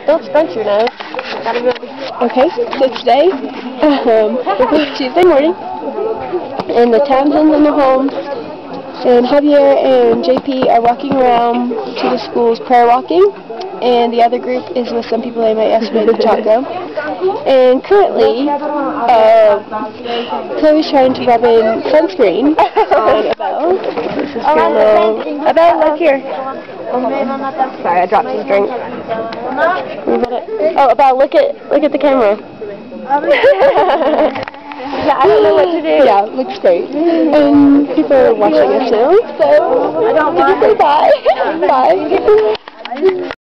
Don't scrunch your nose. Okay, so today, it's Tuesday morning, and the Townsends in the home, and Javier and JP are walking around to the school's prayer walking, and the other group is with some people they met yesterday at the taco. And currently, Chloe's trying to rub in sunscreen on Abel. This is her little... Abel, look here. Sorry, I dropped his drink. Oh, Abel, look at the camera. Yeah, I don't know what to do. Yeah, it looks great. And people are watching us now, so I don't mind. Say bye. Bye.